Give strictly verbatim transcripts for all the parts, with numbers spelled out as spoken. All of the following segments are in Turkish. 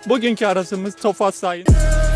Bugünkü aracımız Tofaş Şahin.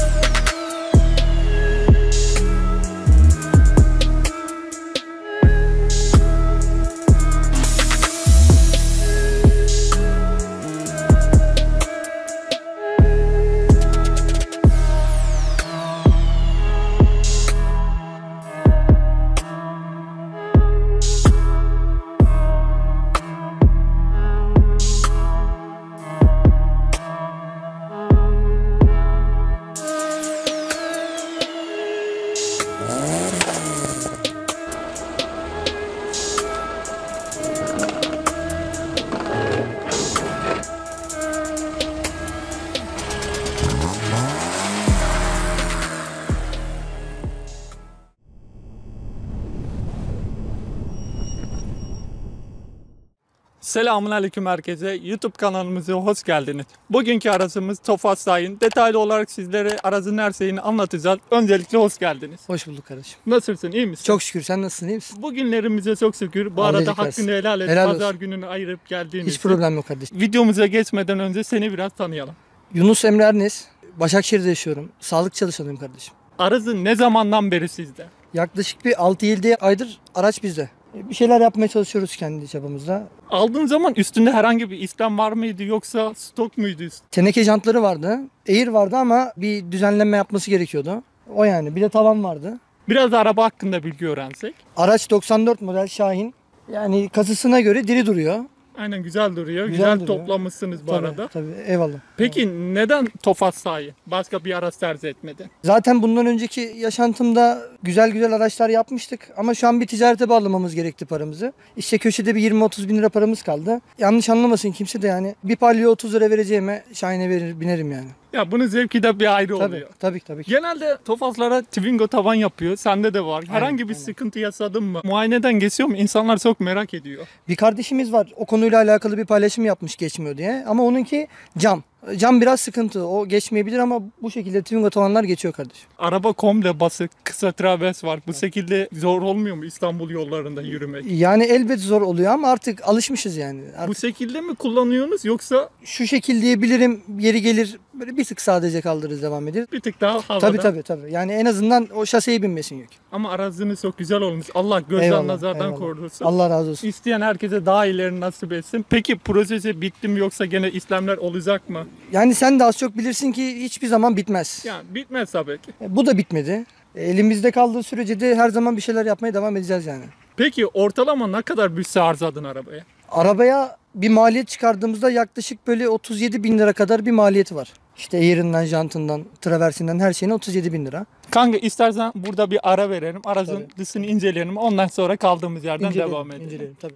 Selamünaleyküm herkese. YouTube kanalımıza hoş geldiniz. Bugünkü aracımız Tofaş Şahin. Detaylı olarak sizlere aracın her şeyini anlatacağız. Öncelikle hoş geldiniz. Hoş bulduk kardeşim. Nasılsın? İyi misin? Çok şükür. Sen nasılsın? İyi misin? Bugünlerimize çok şükür. Bu Allah arada iyilik hakkını versin. helal et. Helal Pazar olsun. gününü ayırıp geldiğiniz Hiç için. problem yok kardeşim. Videomuza geçmeden önce seni biraz tanıyalım. Yunus Emre Ernes. Başakşehir'de yaşıyorum. Sağlık çalışanıyım kardeşim. Aracın ne zamandan beri sizde? Yaklaşık bir altı yedi aydır araç bizde. Bir şeyler yapmaya çalışıyoruz kendi çabamızda. Aldığın zaman üstünde herhangi bir işlem var mıydı yoksa stok muydu? Teneke jantları vardı. Air vardı ama bir düzenleme yapması gerekiyordu. O yani. Bir de tavan vardı. Biraz araba hakkında bilgi öğrensek. Araç doksan dört model Şahin. Yani kasasına göre diri duruyor. Aynen, güzel duruyor. Güzel, Güzel duruyor. toplamışsınız bu Tabii, arada. tabii. Eyvallah. Peki neden Tofaş Şahin? Başka bir araç tercih etmedi? Zaten bundan önceki yaşantımda güzel güzel araçlar yapmıştık ama şu an bir ticarete bağlamamız gerekti paramızı. İşte köşede bir yirmi otuz bin lira paramız kaldı. Yanlış anlamasın kimse de, yani bir Palio otuz lira vereceğime Şahin'e verir binerim yani. Ya bunun zevki de bir ayrı Tabii, oluyor. tabii tabii ki. Genelde Tofaş'lara Twingo tavan yapıyor. Sende de var. Herhangi bir aynen. sıkıntı yaşadın mı? Muayeneden geçiyor mu? İnsanlar çok merak ediyor. Bir kardeşimiz var, o konuyla alakalı bir paylaşım yapmış geçmiyor diye, ama onunki cam. Cam biraz sıkıntı, o geçmeyebilir ama bu şekilde Twingo tavanlar geçiyor kardeşim. Araba komple basık, kısa travers var. Bu şekilde zor olmuyor mu İstanbul yollarında yürümek? Yani elbet zor oluyor ama artık alışmışız yani. Artık Bu şekilde mi kullanıyorsunuz yoksa şu şekil diyebilirim, yeri gelir böyle bir tık sadece kaldırırız, devam ederiz. bir tık daha havada? Tabii tabii tabii. Yani en azından o şaseye binmesin yük. Ama aracınız çok güzel olmuş. Allah gözden Eyvallah, nazardan eyvallah. korusun. Allah razı olsun. İsteyen herkese daha iyilerini nasip etsin. Peki projesi bitti mi yoksa gene işlemler olacak mı? Yani sen de az çok bilirsin ki hiçbir zaman bitmez. Yani bitmez tabii ki. E, Bu da bitmedi. E, Elimizde kaldığı sürece de her zaman bir şeyler yapmaya devam edeceğiz yani. Peki ortalama ne kadar bütçe harcadın arabaya? Arabaya bir maliyet çıkardığımızda yaklaşık böyle otuz yedi bin lira kadar bir maliyeti var. İşte air'inden, jantından, traversinden her şeyine otuz yedi bin lira. Kanka istersen burada bir ara verelim. Aracın Tabii. dışını inceleyelim. Ondan sonra kaldığımız yerden İnceleyelim, devam edelim. inceleyelim, tabii.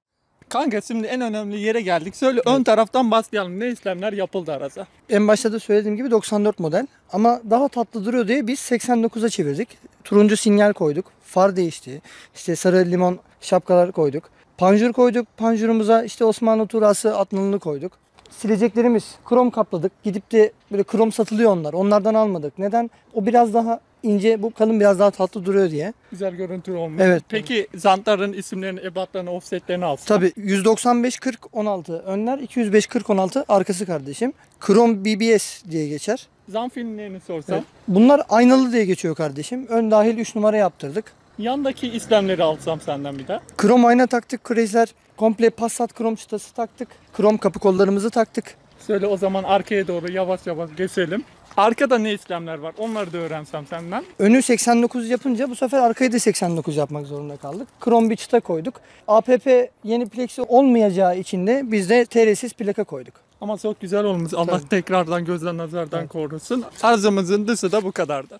Kanka şimdi en önemli yere geldik. Söyle ön taraftan başlayalım. Ne işlemler yapıldı araca? En başta da söylediğim gibi doksan dört model. Ama daha tatlı duruyor diye biz seksen dokuza çevirdik. Turuncu sinyal koyduk. Far değişti. İşte sarı limon şapkalar koyduk. Panjur koyduk. Panjurumuza işte Osmanlı Turası atnalını koyduk. Sileceklerimiz krom kapladık. Gidip de böyle krom satılıyor onlar. Onlardan almadık. Neden? O biraz daha ince, bu kalın biraz daha tatlı duruyor diye. Güzel görüntü olmuş. Evet. Peki jantların isimlerini, ebatlarını, offsetlerini alsın. Tabii yüz doksan beş kırk on altı önler, iki yüz beş kırk on altı arkası kardeşim. Krom B B S diye geçer. Jant filmlerini sorsam. Evet. Bunlar aynalı diye geçiyor kardeşim. Ön dahil üç numara yaptırdık. Yandaki işlemleri alsam senden bir daha. Krom ayna taktık, Chrysler. Komple Passat krom çıtası taktık. Krom kapı kollarımızı taktık. Söyle o zaman arkaya doğru yavaş yavaş geçelim. Arkada ne işlemler var? Onları da öğrensem senden. Önü seksen dokuz yapınca bu sefer arkayı da seksen dokuz yapmak zorunda kaldık. Krom bir çıta koyduk. A P P yeni plexi olmayacağı için de biz de T R'siz plaka koyduk. Ama çok güzel olmuş. Allah Tabii. tekrardan gözden nazardan Evet. korusun. Aracımızın dışı da bu kadardır.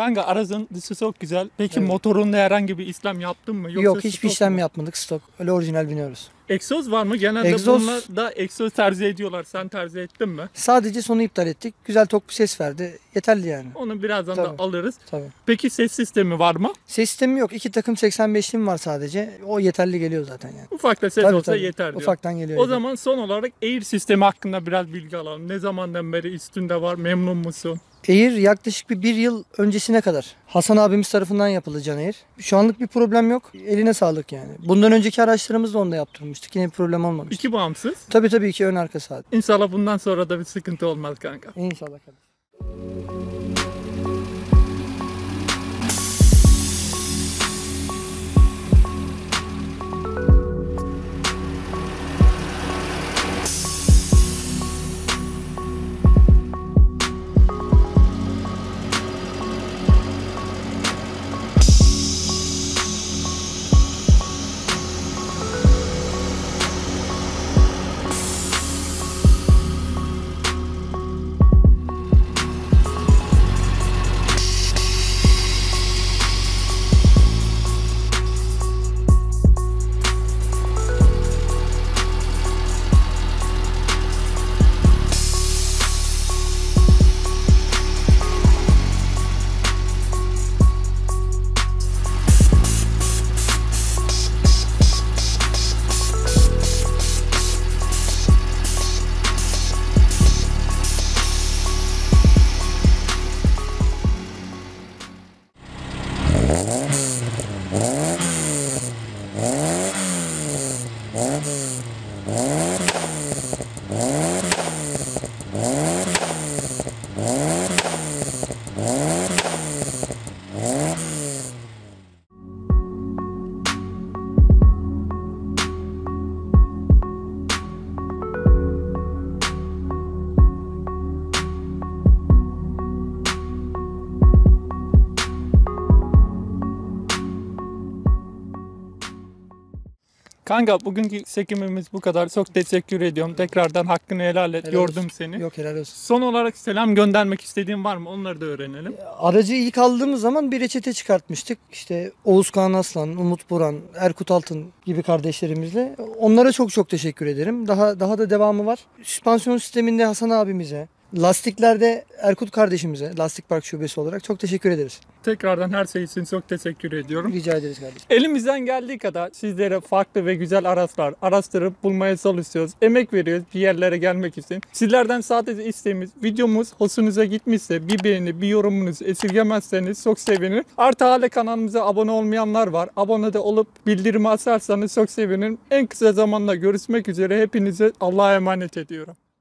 Kanka aracın dışı çok güzel. Peki Evet. motorunda herhangi bir işlem yaptın mı? Yoksa Yok, hiçbir stok işlem mu? yapmadık, stok. Öyle orijinal biniyoruz. Egzoz var mı? Genelde Egzoz- bunlar da egzoz tercih ediyorlar. Sen tercih ettin mi? Sadece sonu iptal ettik. Güzel tok bir ses verdi. Yeterli yani. Onu birazdan Tabii. da alırız. Tabii. Peki ses sistemi var mı? Ses sistemi yok. İki takım seksen beşlim var sadece. O yeterli geliyor zaten yani. Ufak da ses Tabii, olsa tabii. yeter diyor. Ufaktan geliyor. O yeter. zaman son olarak Air sistemi hakkında biraz bilgi alalım. Ne zamandan beri üstünde var? Memnun musun? Air yaklaşık bir, bir yıl öncesine kadar Hasan abimiz tarafından yapıldı Can Air. Şu anlık bir problem yok. Eline sağlık yani. Bundan önceki araçlarımızı da onda yaptırmıştık. Yine bir problem olmamış. İki bağımsız. Tabii tabii iki ön arka sağ. İnşallah bundan sonra da bir sıkıntı olmaz kanka. İnşallah kardeşim. Kanka bugünkü çekimimiz bu kadar. Çok teşekkür ediyorum. Tekrardan hakkını helal et. Helal Yordum olsun. seni. Yok, helal olsun. Son olarak selam göndermek istediğin var mı? Onları da öğrenelim. Aracı ilk aldığımız zaman bir reçete çıkartmıştık. İşte Oğuz Kağan Aslan, Umut Buran, Erkut Altın gibi kardeşlerimizle. Onlara çok çok teşekkür ederim. Daha daha da devamı var. Süspansiyon sisteminde Hasan abimize, lastiklerde Erkut kardeşimize, Lastik Park şubesi olarak çok teşekkür ederiz. Tekrardan her şey için çok teşekkür ediyorum. Rica ederiz kardeşim. Elimizden geldiği kadar sizlere farklı ve güzel araçlar araştırıp bulmaya çalışıyoruz. Emek veriyoruz bir yerlere gelmek için. Sizlerden sadece isteğimiz, videomuz hoşunuza gitmişse bir beğeni, bir yorumunuzu esirgemezseniz çok sevinirim. Artı hala kanalımıza abone olmayanlar var. Abone de olup bildirimi açarsanız çok sevinirim. En kısa zamanda görüşmek üzere. Hepinize Allah'a emanet ediyorum.